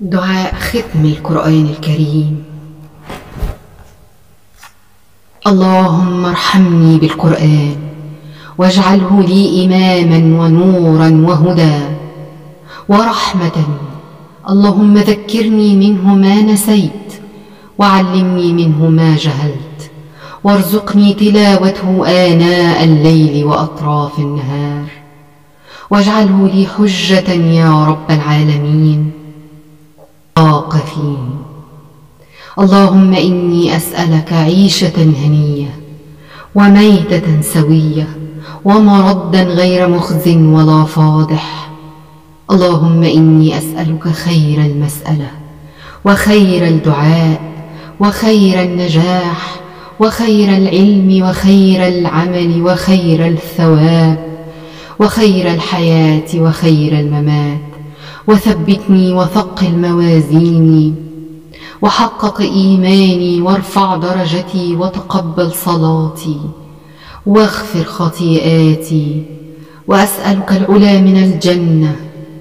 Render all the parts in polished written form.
دعاء ختم القرآن الكريم. اللهم ارحمني بالقرآن واجعله لي إماما ونورا وهدى ورحمة. اللهم ذكرني منه ما نسيت وعلمني منه ما جهلت وارزقني تلاوته آناء الليل وأطراف النهار واجعله لي حجة يا رب العالمين. فيه اللهم إني أسألك عيشة هنية وميتة سوية ومردا غير مخز ولا فاضح. اللهم إني أسألك خير المسألة وخير الدعاء وخير النجاح وخير العلم وخير العمل وخير الثواب وخير الحياة وخير الممات. وثبتني وثقل موازيني وحقق إيماني وارفع درجتي وتقبل صلاتي واغفر خطيئاتي وأسألك العلا من الجنة.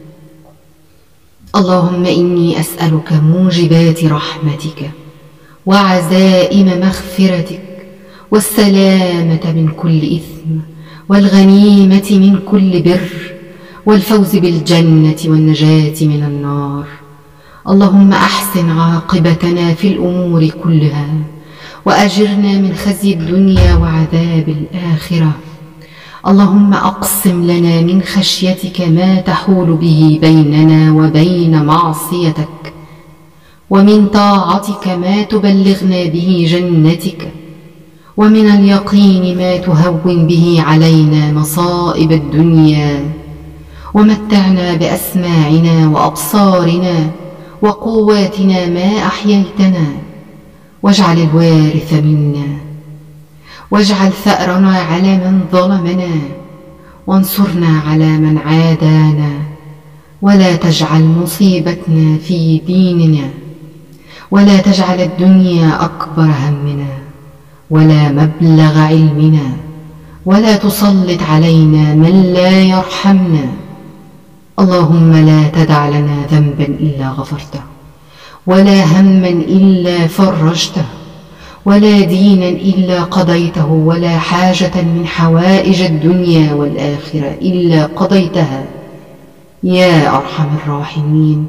اللهم إني أسألك موجبات رحمتك وعزائم مغفرتك والسلامة من كل إثم والغنيمة من كل بر والفوز بالجنة والنجاة من النار. اللهم أحسن عاقبتنا في الأمور كلها وأجرنا من خزي الدنيا وعذاب الآخرة. اللهم أقسم لنا من خشيتك ما تحول به بيننا وبين معصيتك ومن طاعتك ما تبلغنا به جنتك ومن اليقين ما تهون به علينا مصائب الدنيا. ومتعنا بأسماعنا وأبصارنا وقواتنا ما أحييتنا واجعل الوارث منا واجعل ثأرنا على من ظلمنا وانصرنا على من عادانا ولا تجعل مصيبتنا في ديننا ولا تجعل الدنيا أكبر همنا ولا مبلغ علمنا ولا تسلط علينا من لا يرحمنا. اللهم لا تدع لنا ذنبا إلا غفرته ولا هما إلا فرجته ولا دينا إلا قضيته ولا حاجة من حوائج الدنيا والآخرة إلا قضيتها يا أرحم الراحمين.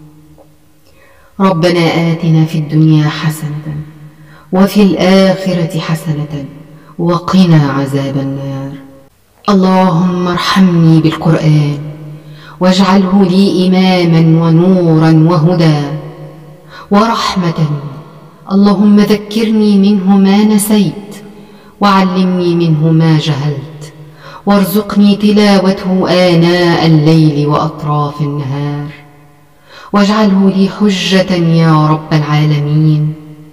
ربنا آتنا في الدنيا حسنة وفي الآخرة حسنة وقنا عذاب النار. اللهم ارحمني بالقرآن واجعله لي إماما ونورا وهدى ورحمة. اللهم ذكرني منه ما نسيت وعلمني منه ما جهلت وارزقني تلاوته آناء الليل وأطراف النهار واجعله لي حجة يا رب العالمين.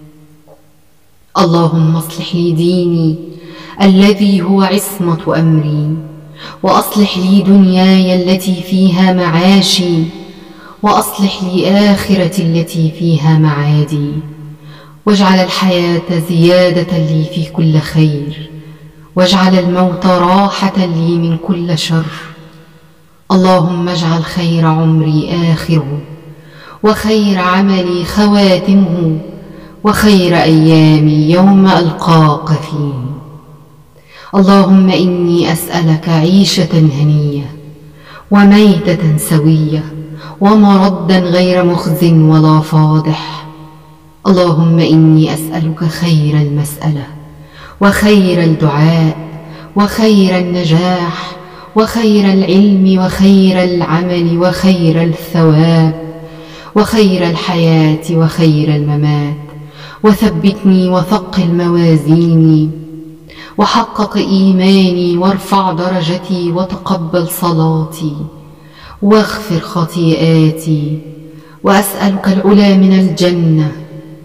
اللهم اصلح لي ديني الذي هو عصمة أمري وأصلح لي دنياي التي فيها معاشي وأصلح لي آخرتي التي فيها معادي واجعل الحياة زيادة لي في كل خير واجعل الموت راحة لي من كل شر. اللهم اجعل خير عمري آخره وخير عملي خواتمه وخير أيامي يوم ألقاك فيه. اللهم إني أسألك عيشة هنية وميتة سوية ومردا غير مخز ولا فاضح. اللهم إني أسألك خير المسألة وخير الدعاء وخير النجاح وخير العلم وخير العمل وخير الثواب وخير الحياة وخير الممات. وثبتني وثقل موازيني وحقق إيماني وارفع درجتي وتقبل صلاتي واغفر خطيئاتي وأسألك العلا من الجنة.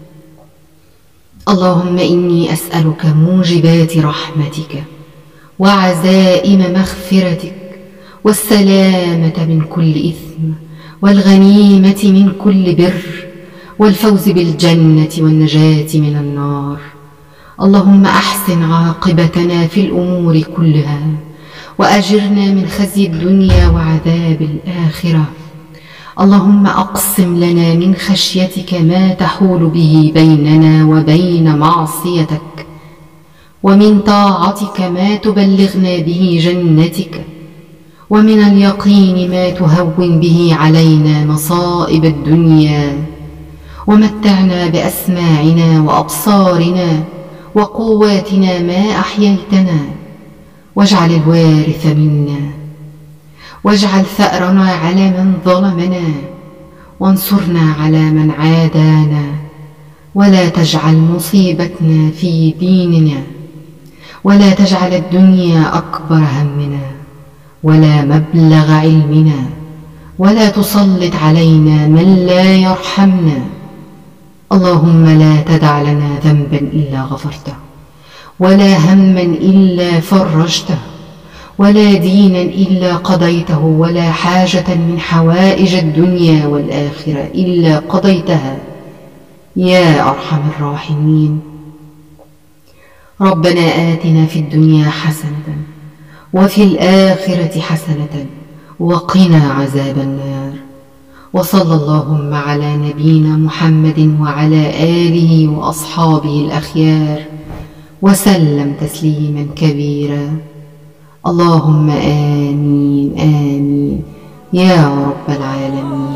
اللهم إني أسألك موجبات رحمتك وعزائم مغفرتك والسلامة من كل إثم والغنيمة من كل بر والفوز بالجنة والنجاة من النار. اللهم أحسن عاقبتنا في الأمور كلها وأجرنا من خزي الدنيا وعذاب الآخرة. اللهم أقسم لنا من خشيتك ما تحول به بيننا وبين معصيتك، ومن طاعتك ما تبلغنا به جنتك، ومن اليقين ما تهون به علينا مصائب الدنيا، ومتعنا بأسماعنا وأبصارنا وقواتنا ما أحييتنا، واجعل الوارث منا، واجعل ثأرنا على من ظلمنا، وانصرنا على من عادانا، ولا تجعل مصيبتنا في ديننا، ولا تجعل الدنيا أكبر همنا ولا مبلغ علمنا، ولا تسلط علينا من لا يرحمنا. اللهم لا تدع لنا ذنبا إلا غفرته، ولا هما إلا فرجته، ولا دينا إلا قضيته، ولا حاجة من حوائج الدنيا والآخرة إلا قضيتها يا أرحم الراحمين. ربنا آتنا في الدنيا حسنة وفي الآخرة حسنة وقنا عذاب النار. وصلى اللهم على نبينا محمد وعلى آله وأصحابه الأخيار وسلم تسليما كبيرا. اللهم آمين آمين يا رب العالمين.